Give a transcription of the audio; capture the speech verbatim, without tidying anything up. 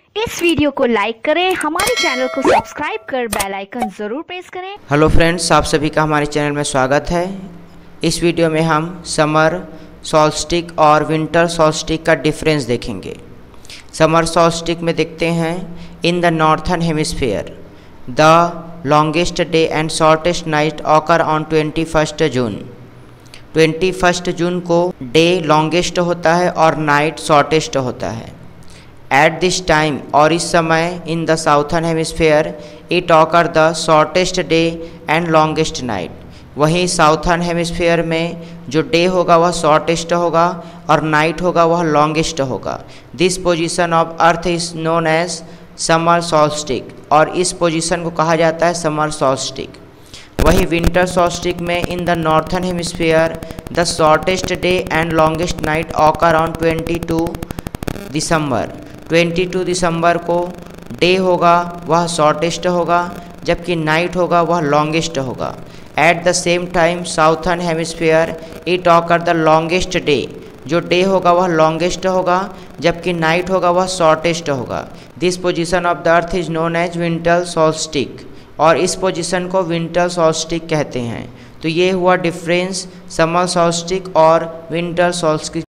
इस वीडियो को लाइक करें, हमारे चैनल को सब्सक्राइब कर बेल आइकन ज़रूर प्रेस करें। हेलो फ्रेंड्स, आप सभी का हमारे चैनल में स्वागत है। इस वीडियो में हम समर सॉल्स्टिक और विंटर सॉल्स्टिक का डिफरेंस देखेंगे। समर सॉल्स्टिक में देखते हैं, in the northern hemisphere the longest day and shortest night occur on twenty first June. Twenty first June को डे लॉन्गेस्ट होता है और नाइट शॉर्टेस्ट होता है। एट दिस टाइम और इस समय in the southern hemisphere it occur the shortest day and longest night. वहीं साउथर्न हेमिस्फेयर में जो डे होगा वह शॉर्टेस्ट होगा और नाइट होगा वह लॉन्गेस्ट होगा। This position of earth is known as summer solstice और इस पोजीशन को कहा जाता है समर सॉल्स्टिक। वहीं विंटर सॉल्स्टिक में in the northern hemisphere the shortest day and longest night occur on twenty two December. बाईस दिसंबर को डे होगा वह शॉर्टेस्ट होगा जबकि नाइट होगा वह लॉन्गेस्ट होगा। At the same time southern hemisphere it occur the longest day. जो डे होगा वह लॉन्गेस्ट होगा जबकि नाइट होगा वह शॉर्टेस्ट होगा। This position of the earth is known as winter solstice और इस पोजीशन को विंटर सॉल्स्टिक कहते हैं। तो ये हुआ डिफरेंस समर सॉल्स्टिक और विंटर सॉल्स्टिक